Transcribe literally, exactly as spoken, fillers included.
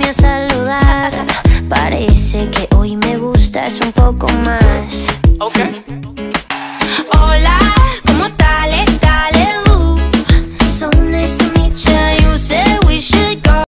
vine a saludar. Parece que hoy me gustas un poco más. Ok.